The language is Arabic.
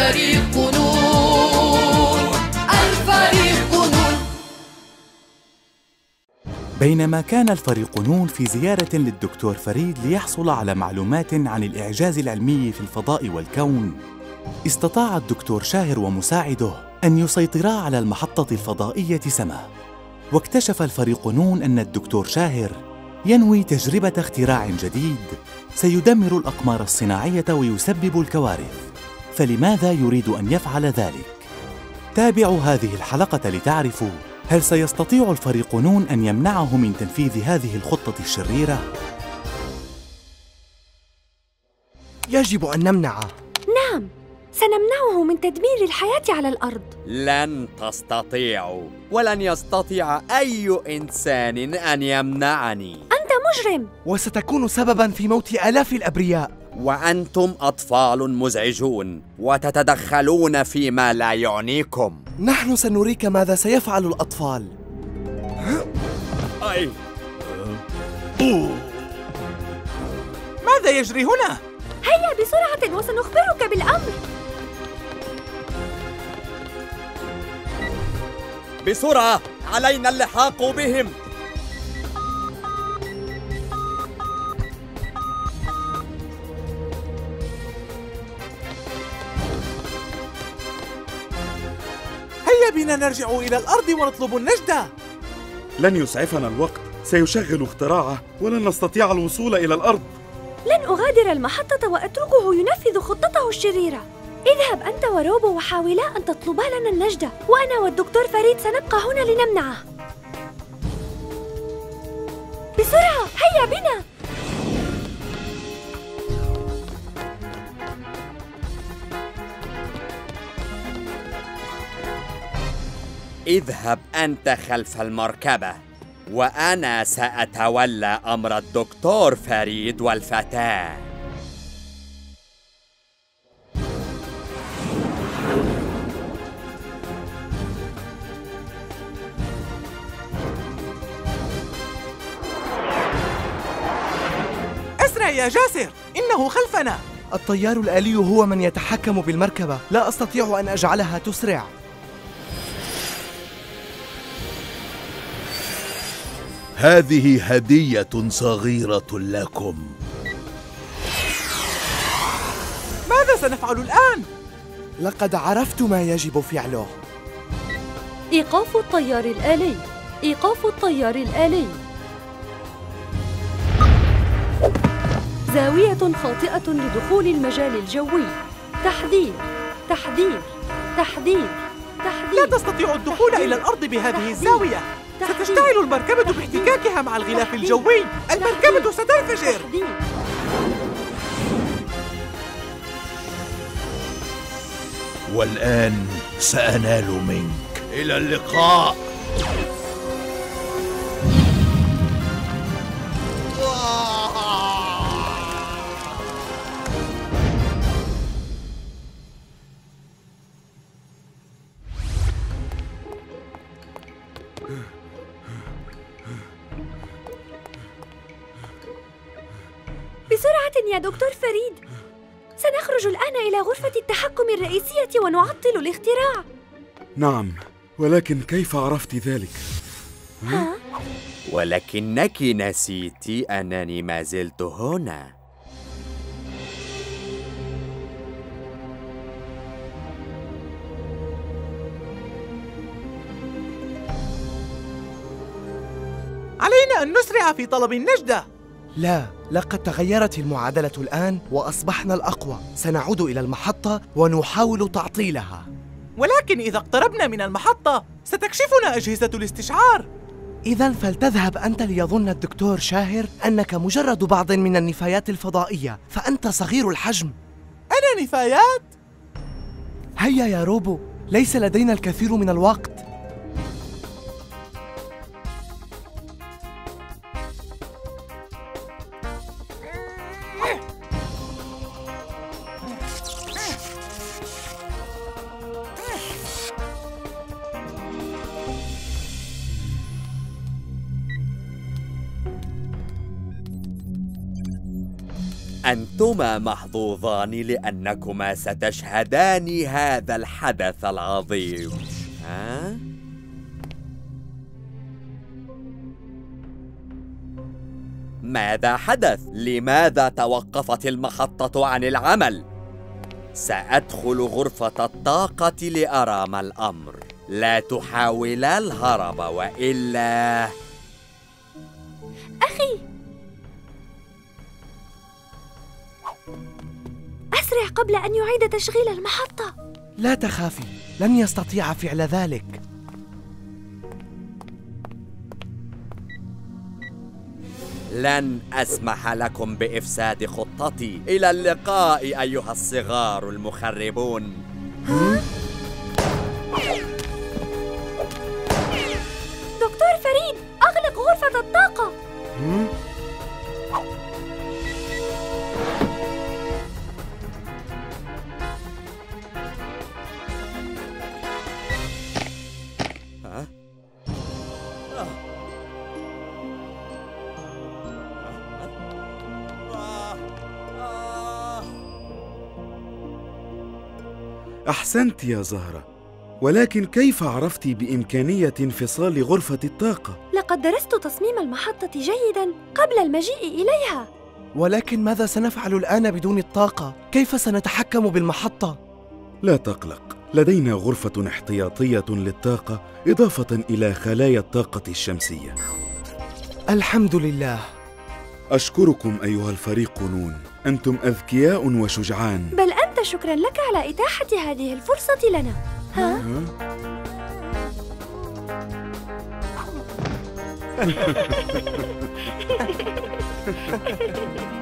الفريق نور، الفريق نور. بينما كان الفريق نون في زيارة للدكتور فريد ليحصل على معلومات عن الإعجاز العلمي في الفضاء والكون، استطاع الدكتور شاهر ومساعده أن يسيطرا على المحطة الفضائية سما. واكتشف الفريق نون أن الدكتور شاهر ينوي تجربة اختراع جديد سيدمر الأقمار الصناعية ويسبب الكوارث. فلماذا يريد أن يفعل ذلك؟ تابعوا هذه الحلقة لتعرفوا هل سيستطيع الفريق نون أن يمنعه من تنفيذ هذه الخطة الشريرة؟ يجب أن نمنعه. نعم، سنمنعه من تدمير الحياة على الأرض. لن تستطيعوا، ولن يستطيع أي إنسان أن يمنعني. أنت مجرم، وستكون سبباً في موت آلاف الأبرياء. وأنتم أطفال مزعجون وتتدخلون فيما لا يعنيكم. نحن سنريك ماذا سيفعل الأطفال. ماذا يجري هنا؟ هيا بسرعة وسنخبرك بالأمر. بسرعة، علينا اللحاق بهم. هيا بنا نرجع إلى الأرض ونطلب النجدة. لن يسعفنا الوقت، سيشغل اختراعه ولن نستطيع الوصول إلى الأرض. لن أغادر المحطة وأتركه ينفذ خطته الشريرة. اذهب أنت وروبو وحاولا أن تطلبا لنا النجدة، وأنا والدكتور فريد سنبقى هنا لنمنعه. بسرعة، هيا بنا. اذهب أنت خلف المركبة، وأنا سأتولى أمر الدكتور فريد والفتاة. أسرع يا جاسر، إنه خلفنا. الطيار الآلي هو من يتحكم بالمركبة، لا أستطيع أن أجعلها تسرع. هذه هدية صغيرة لكم. ماذا سنفعل الآن؟ لقد عرفت ما يجب فعله. إيقاف الطيار الآلي، إيقاف الطيار الآلي. زاوية خاطئة لدخول المجال الجوي. تحذير، تحذير، تحذير، تحذير. لا تستطيع الدخول إلى الأرض بهذه الزاوية. ستشتعل المركبة باحتكاكها مع الغلاف الجوي. المركبة ستنفجر. والآن سأنال منك. إلى اللقاء. بسرعة يا دكتور فريد، سنخرج الآن إلى غرفة التحكم الرئيسية ونعطل الاختراع. نعم، ولكن كيف عرفت ذلك؟ ولكنك نسيت أنني ما زلت هنا. علينا أن نسرع في طلب النجدة. لا، لقد تغيرت المعادلة الآن وأصبحنا الأقوى. سنعود إلى المحطة ونحاول تعطيلها. ولكن إذا اقتربنا من المحطة ستكشفنا أجهزة الاستشعار. إذن فلتذهب أنت ليظن الدكتور شاهر أنك مجرد بعض من النفايات الفضائية، فأنت صغير الحجم. أنا نفايات؟ هيا يا روبو، ليس لدينا الكثير من الوقت. أنتما محظوظان لأنكما ستشهدان هذا الحدث العظيم. ها؟ ماذا حدث؟ لماذا توقفت المحطة عن العمل؟ سأدخل غرفة الطاقة لأرى ما الأمر. لا تحاولا الهرب وإلا... أخي، أسرع قبل أن يعيد تشغيل المحطة. لا تخافي، لن يستطيع فعل ذلك. لن أسمح لكم بإفساد خطتي. إلى اللقاء أيها الصغار المخربون. دكتور فريد، أغلق غرفة الطاقة. أحسنت يا زهرة، ولكن كيف عرفت بإمكانية انفصال غرفة الطاقة؟ لقد درست تصميم المحطة جيداً قبل المجيء إليها. ولكن ماذا سنفعل الآن بدون الطاقة؟ كيف سنتحكم بالمحطة؟ لا تقلق، لدينا غرفة احتياطية للطاقة إضافة إلى خلايا الطاقة الشمسية. الحمد لله. أشكركم أيها الفريق نون، أنتم أذكياء وشجعان. بل أنت، شكراً لك على إتاحة هذه الفرصة لنا. ها؟